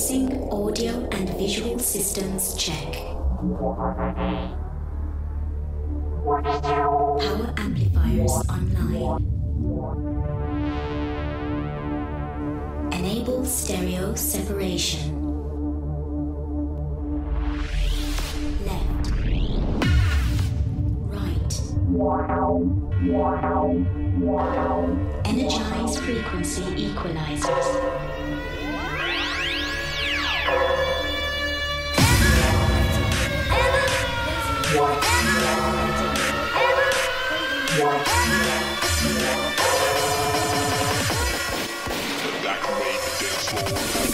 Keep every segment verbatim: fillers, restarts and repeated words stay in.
Commencing audio and visual systems check. Power amplifiers online. Enable stereo separation. Left. Right. Energize frequency equalizers. What? What? That can make the dance floor.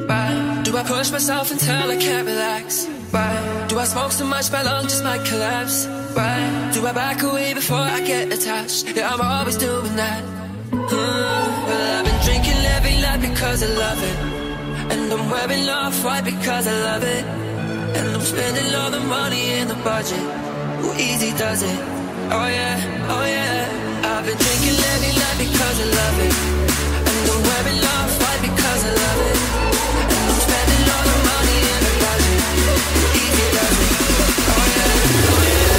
Why do I push myself until I can't relax? Why do I smoke so much my lungs just might collapse? Why do I back away before I get attached? Yeah, I'm always doing that. Hmm. Well, I've been drinking every night because I love it, and I'm wearing off-white because I love it, and I'm spending all the money in the budget. Who easy does it? Oh yeah, oh yeah. I've been drinking every night because I love it, and I'm wearing off-white because I love it, and I'm spending all the money in the budget. Who easy does it? Oh yeah, oh yeah.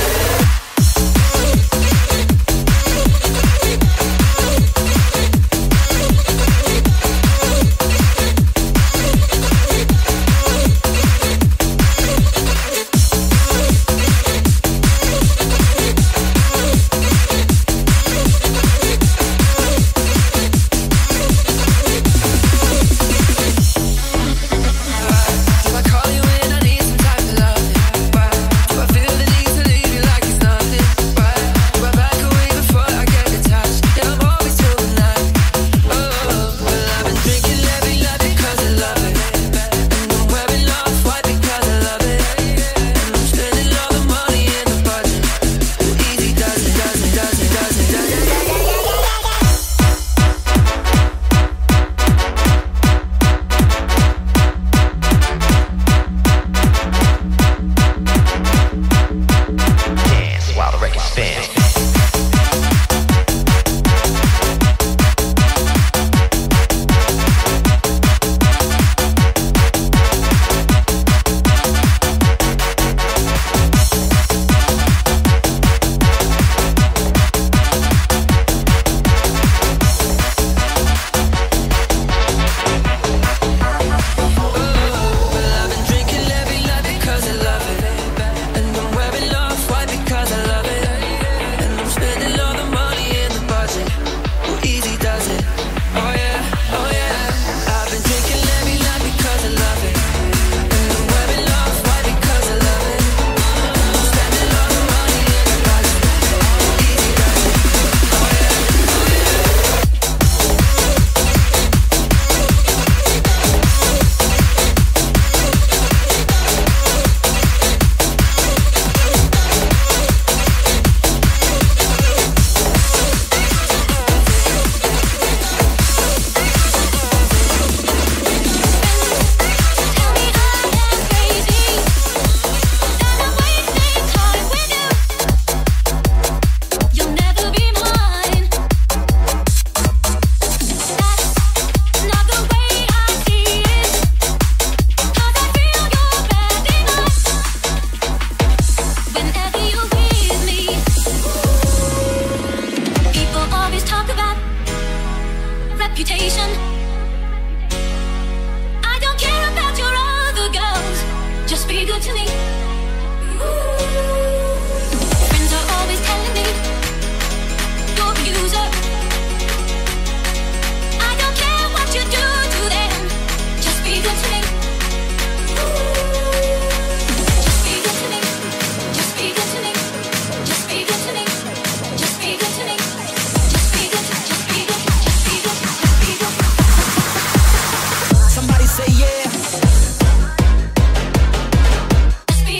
Say yeah.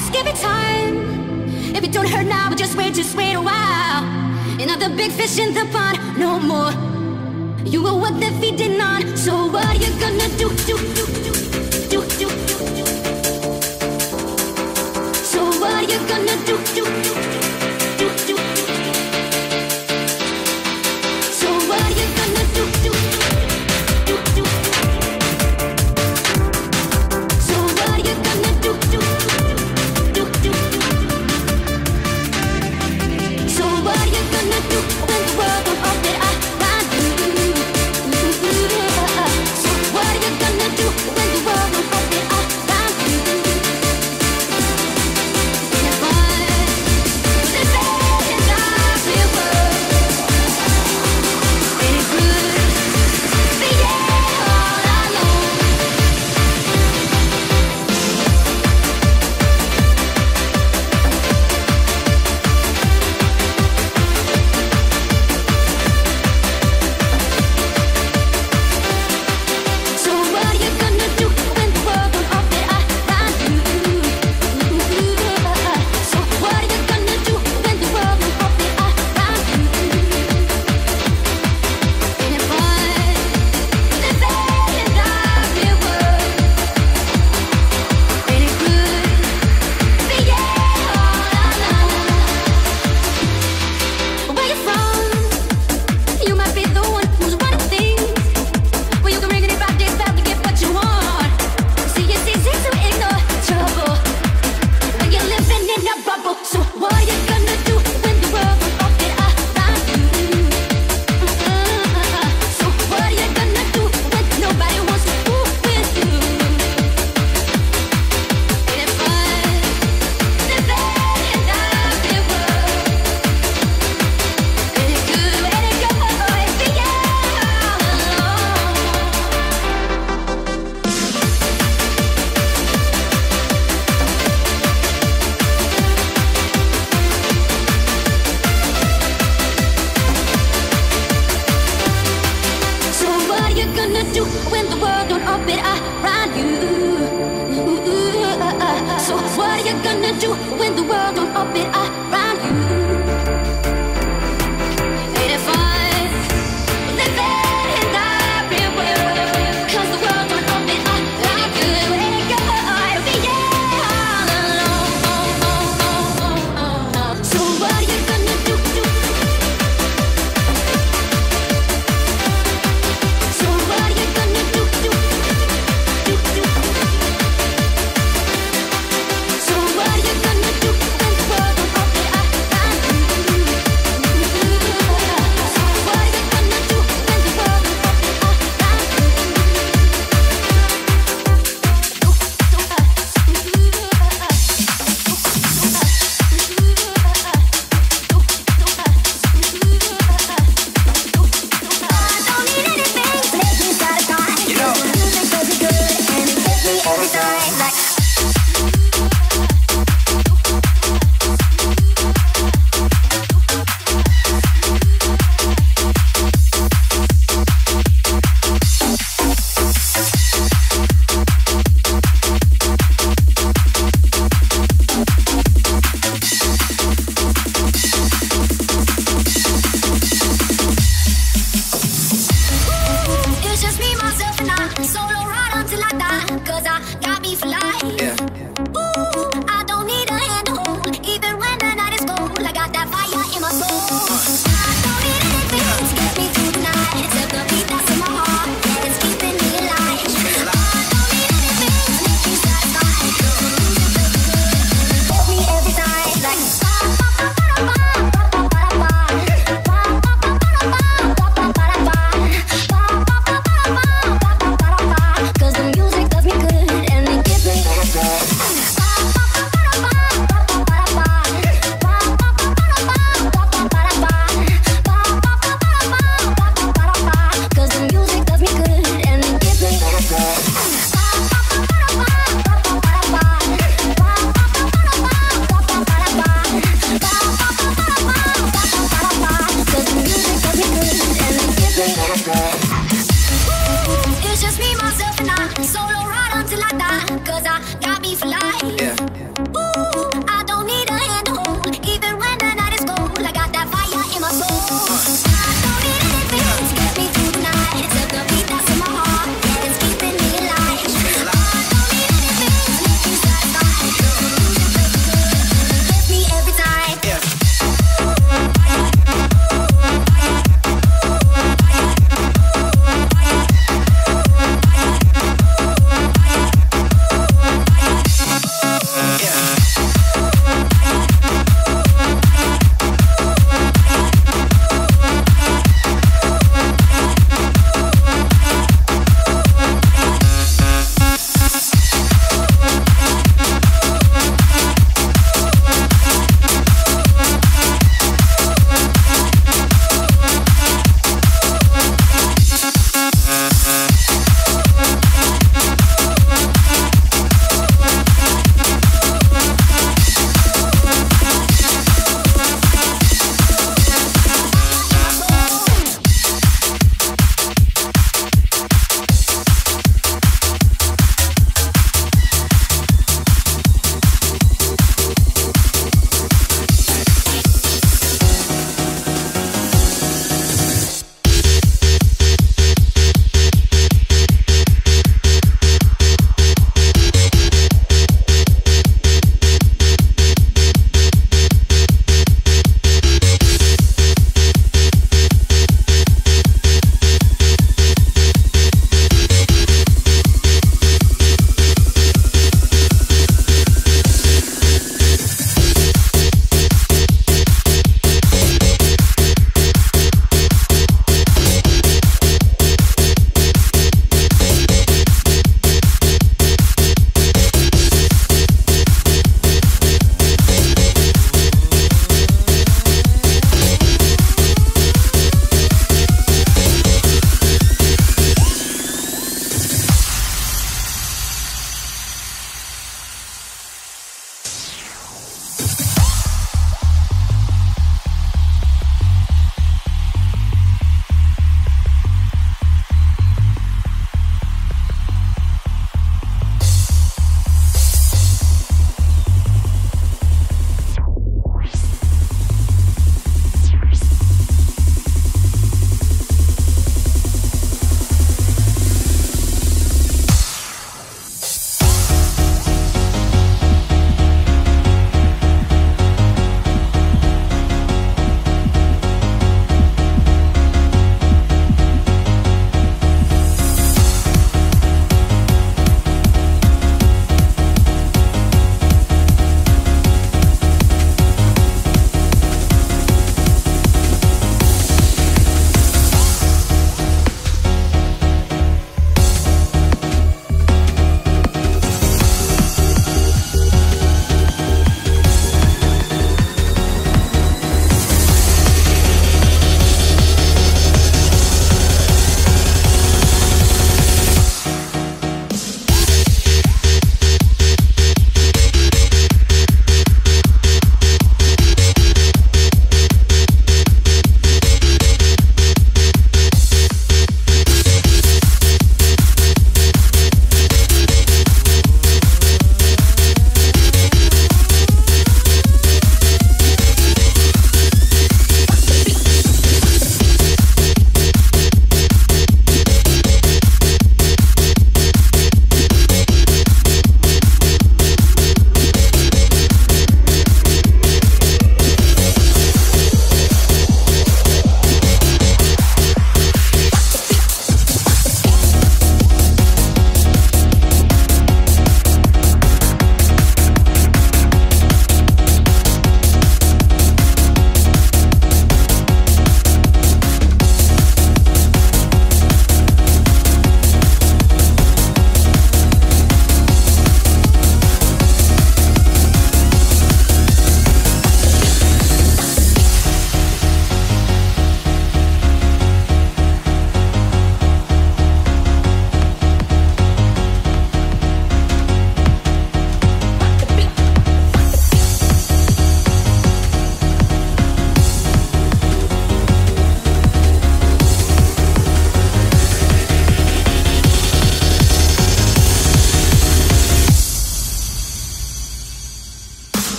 just give it time. If it don't hurt now, but just wait, just wait a while. Another big fish in the pond, no more. You were what they're feeding on. So what are you gonna do, do, do, do, do, do, do? So what are you gonna do, do, do, do, do, do? So what are you gonna do, do, do, do, do? So what are you gonna do, do, do, do, do? So what are you gonna do when the world don't open up around you? So what are you gonna do when the world don't open up around you? In a fun, the best of the world. Ain't it good? Be all alone. So what are you gonna do when the world don't open up around you? So what are you gonna do when the world don't open up around you? Ain't it fun? The best of the world. Ain't it good? Be all alone. Where you from? You might be the one who's running things. Well, you can ring it about this bell to get what you want. See, it's easy to ignore trouble when you're living in a bubble. So what are you gonna do when the world don't open up around you? So what are you gonna do when nobody wants to fool with you? Ain't it fun? The best of the world. Ain't it good? Ain't it good? Be all alone. So what are you gonna do when the world don't open up around you? So what are you gonna do when the world don't open up around you? Ain't it fun? The best of the world. 'Cause the world don't open up. Ain't it good? Ain't it good? Be all alone. So what are you gonna do? So what are you gonna do, do, do, do? So what are you gonna do when the world don't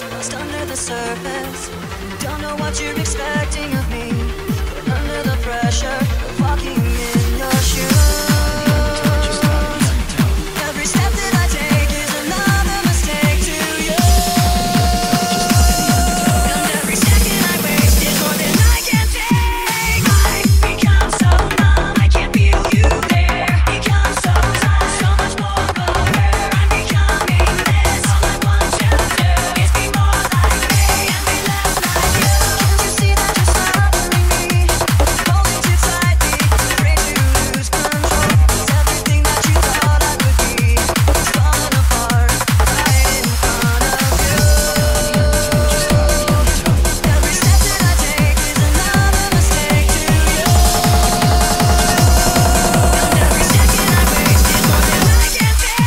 is lost under the surface. Don't know what you're expecting of me, but under the pressure of walking in your shoes. Every step that I take is another mistake to you. And every second I waste is more than I can take. I become so numb, I can't feel you there. Become so numb, so much more aware. I'm becoming this. All I want to do is be more like me and be less like you. Can't you see that you're smothering me, holding too tightly, afraid to lose control? 'Cause everything that you thought I would be is falling apart right in front of you. Every step that I take is another mistake to you. And every second I waste is more than I can take.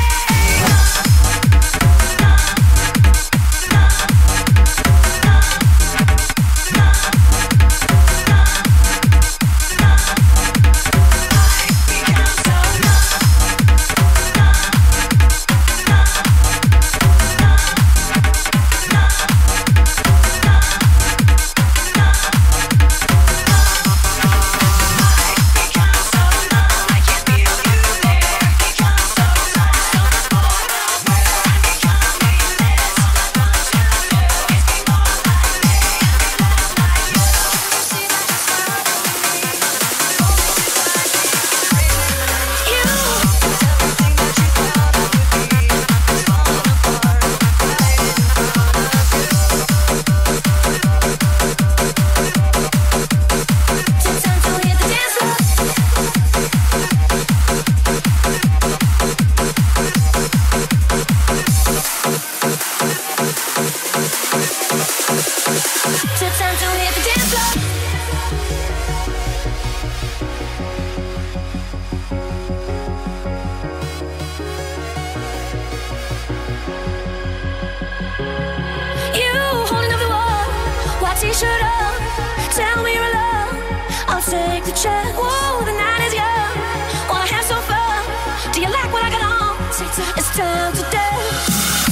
T-shirt on, tell me you're alone. I'll take the check. Whoa, the night is young. Wanna have some fun? Do you like what I got on? It's time to dance.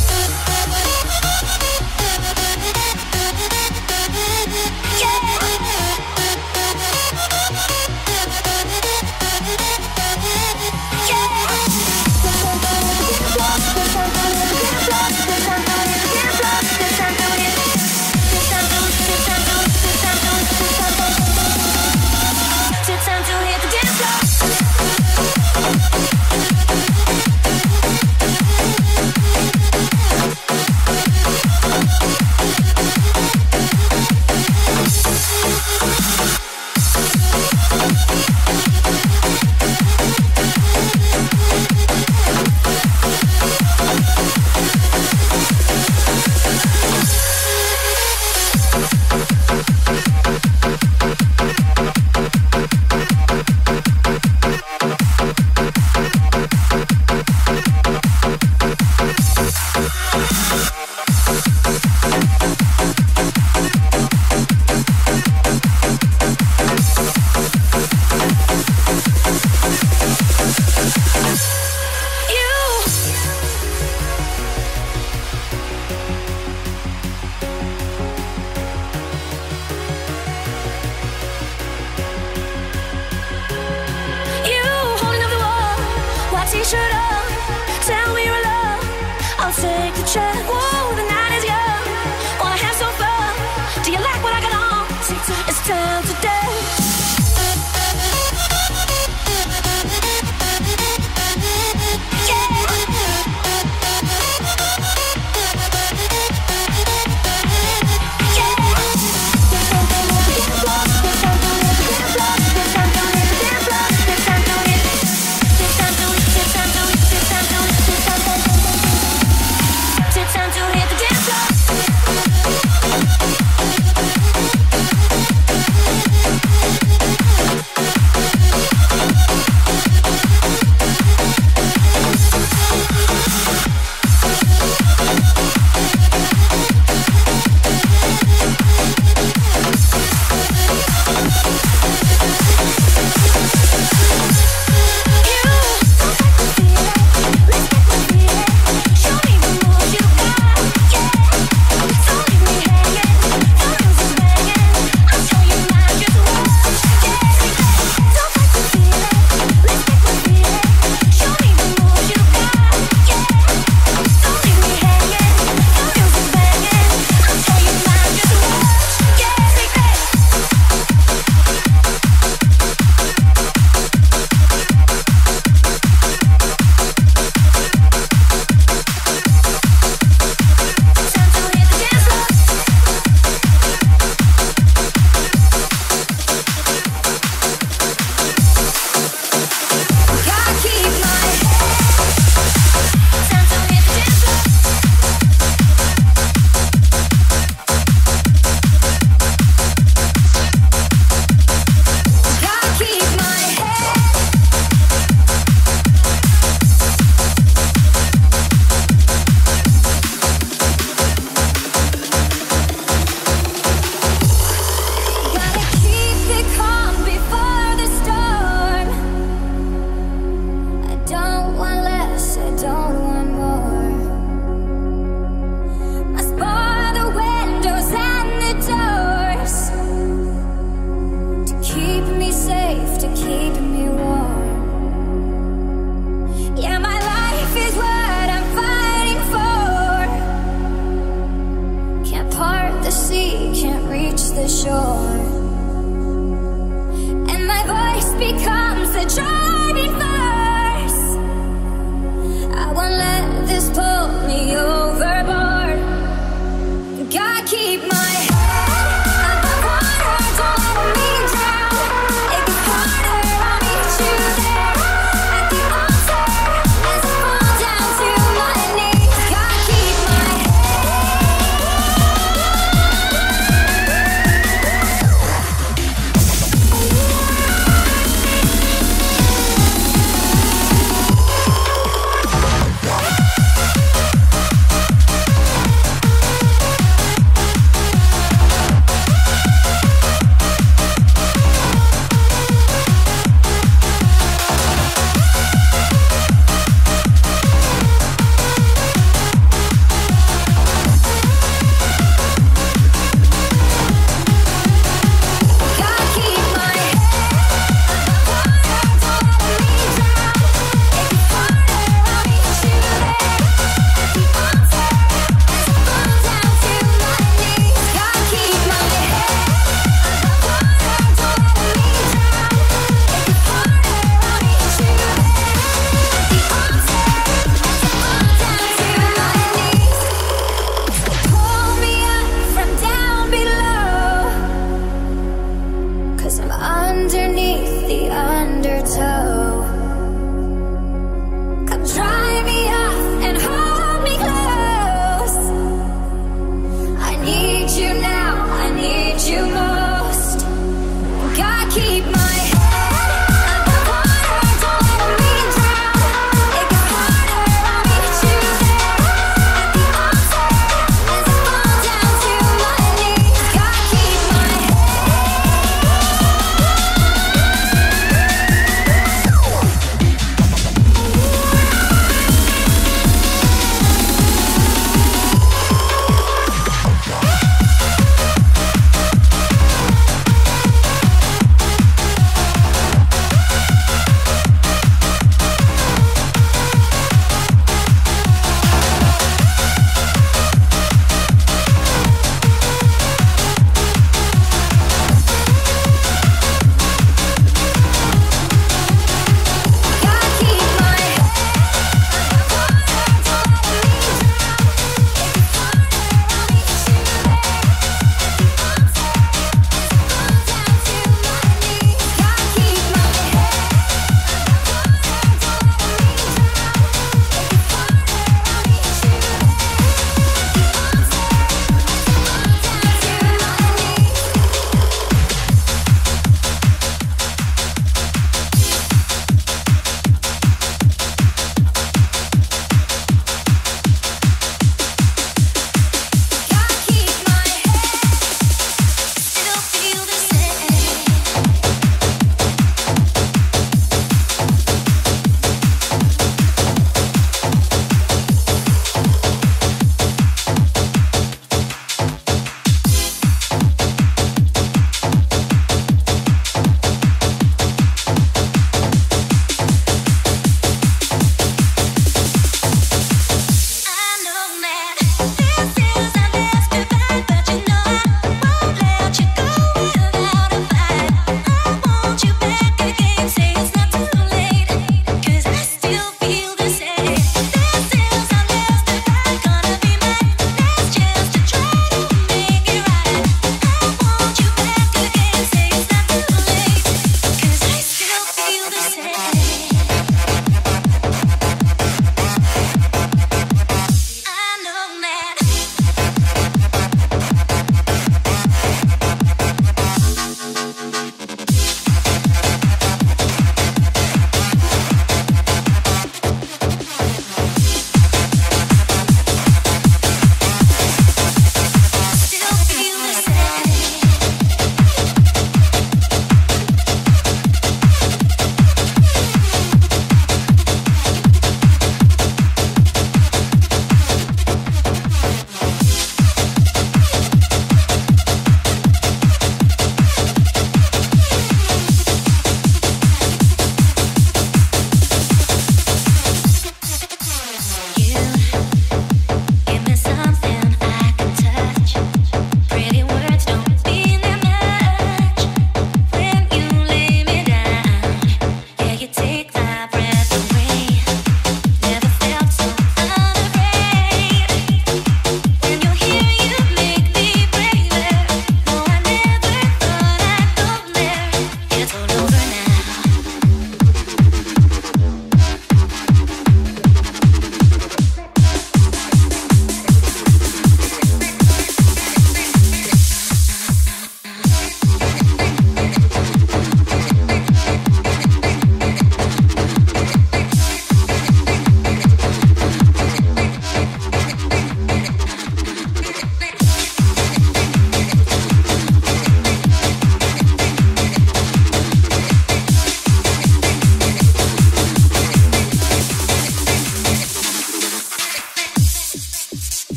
Time to hit the dance floor. T-shirt on, tell me you're alone. I'll take the check. Whoa, the night is young. Wanna have some fun? Do you like what I got on? It's time to dance. Time to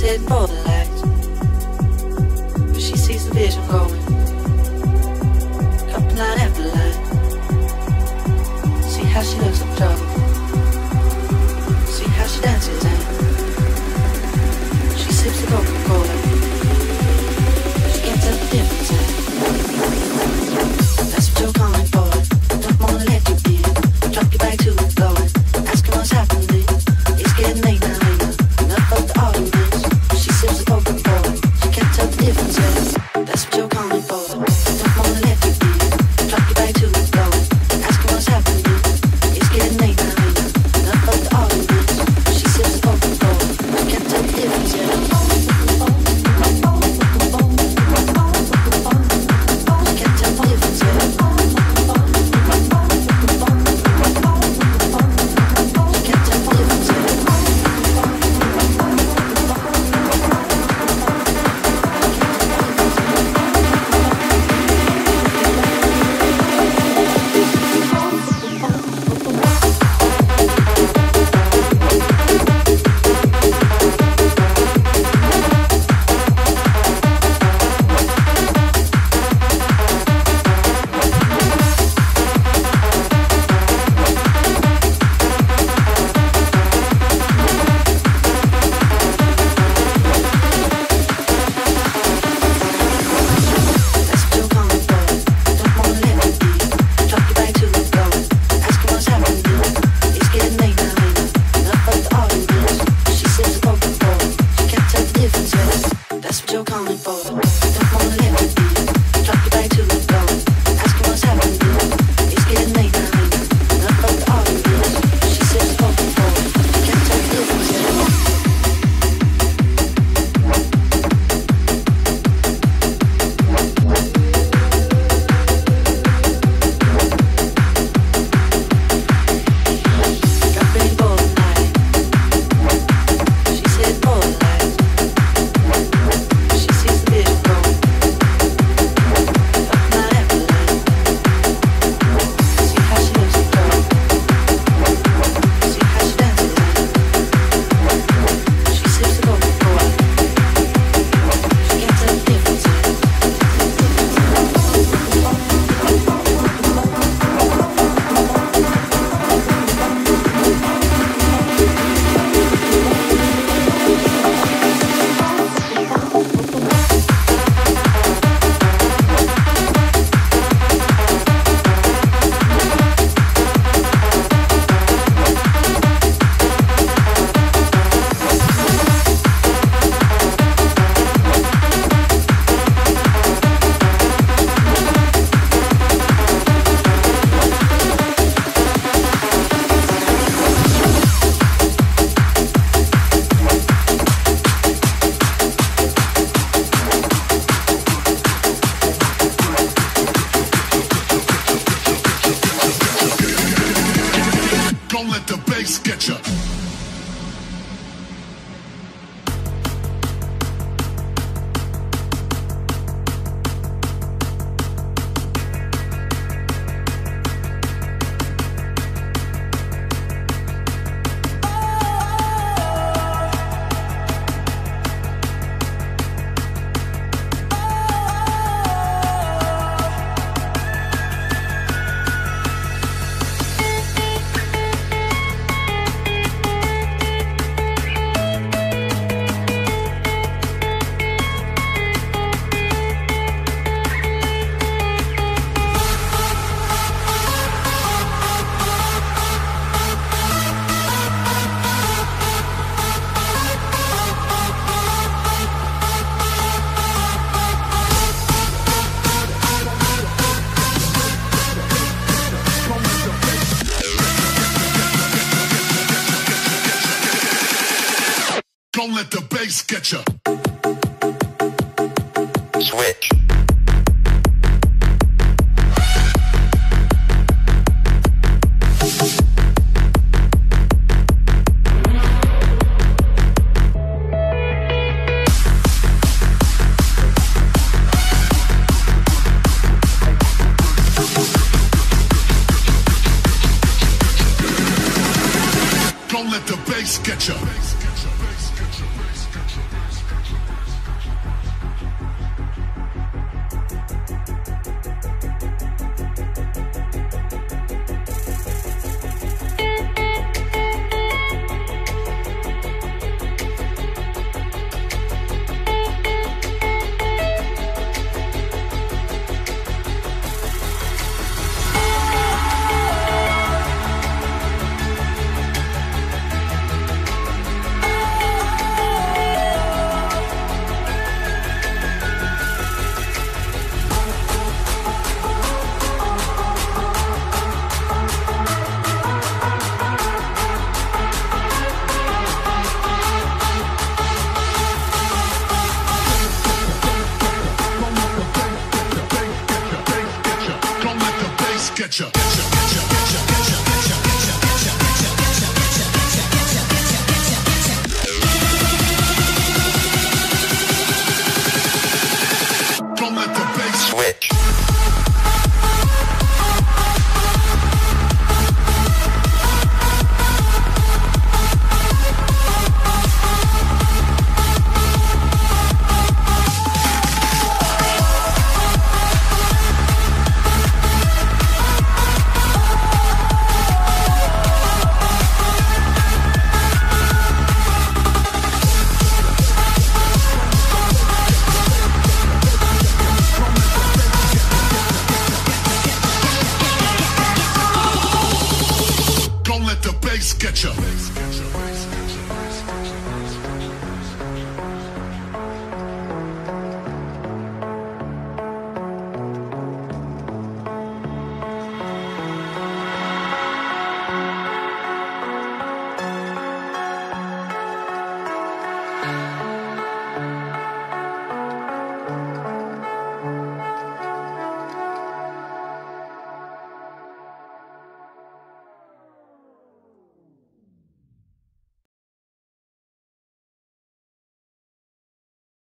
heading for the lights, but she sees the vision going, couple line after line. See how she looks in trouble, see how she dances and she sips the Coca-Cola. She can't tell the difference. And that's what you're calling for. Don't wanna let you in. Drop your back to the floor. Ask her what's happening. It's getting late now. Enough of the arguments. She sips the Coca-Cola. She can't tell the difference. That's what you're calling for. Don't wanna let you in. Drop your back to the floor. Ask her what's happening. It's getting late now. Enough of the arguments. She sips the Coca-Cola. She can't tell the difference. Don't let the bass get ya. Switch. Don't let the bass get ya. get ya.